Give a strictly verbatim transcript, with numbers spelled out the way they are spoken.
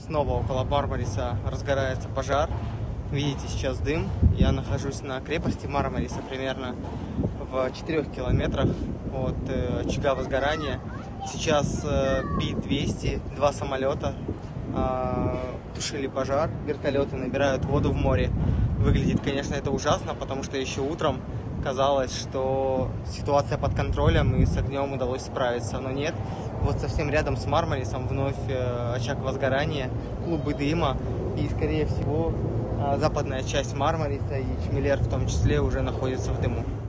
Снова около Мармариса разгорается пожар. Видите сейчас дым. Я нахожусь на крепости Мармариса, примерно в четырёх километрах от э, очага возгорания. Сейчас э, Би двести, два самолета э, тушили пожар. Вертолеты набирают воду в море. Выглядит, конечно, это ужасно, потому что еще утром казалось, что ситуация под контролем и с огнем удалось справиться, но нет. Вот совсем рядом с Мармарисом вновь э, очаг возгорания, клубы дыма, и, скорее всего, э, западная часть Мармариса и Чмелер в том числе уже находится в дыму.